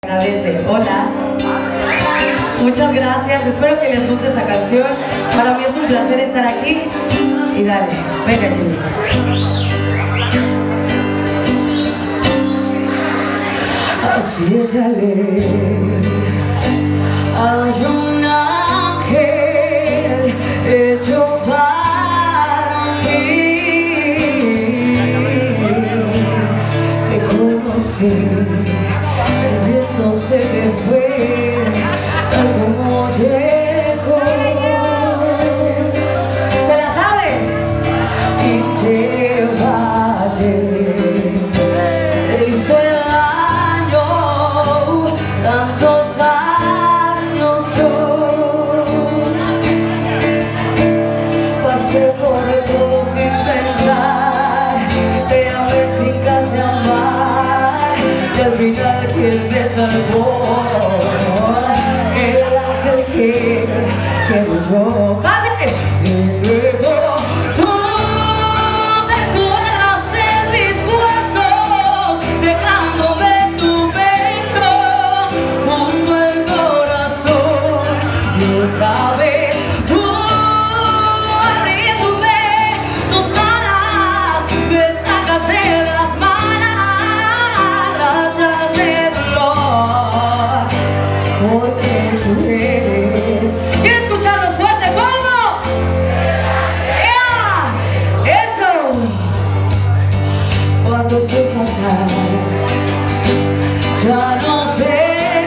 Agradece. Hola. Muchas gracias. Espero que les guste esa canción. Para mí es un placer estar aquí. Y dale, venga, Jimmy. Así es, dale. Hay un ángel hecho para mí. Te conocí, el viento se me fue, tal como llegó. ¿Se la sabe? Y te vayas. Tantos años yo pasé por todo sin pensar, te amé sin casi amar, y al final quien me salvó, el ángel que quiero yo. ¡Cállate! Y luego tú te cuadras en mis huesos, dejándome tu beso junto al corazón, y otra vez tú abriéndome tus alas, me sacas de las malas rachas de dolor, porque tú eres. ¿Quieren escucharlos fuerte? ¿Cómo? ¡Yeah! ¡Eso! Cuando se cantar, ya no sé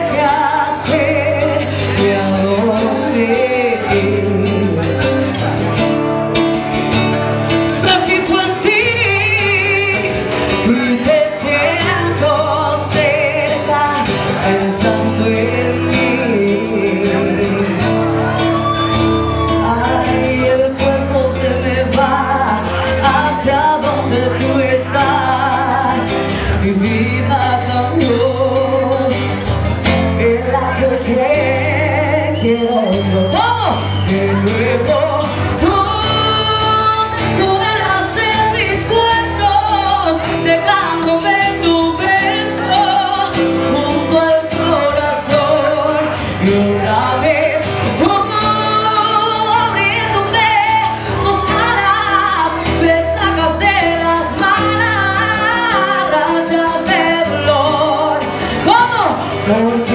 pensando en mí. Ay, el cuerpo se me va hacia donde tú estás. Mi vida cambió, el ángel que quiero yo. ¿Cómo? Que luego tú cuadras en mis huesos, dejándome tu beso junto al corazón, y otra vez tú abriéndome tus alas, me sacas de las malas rachas de dolor. ¿Cómo?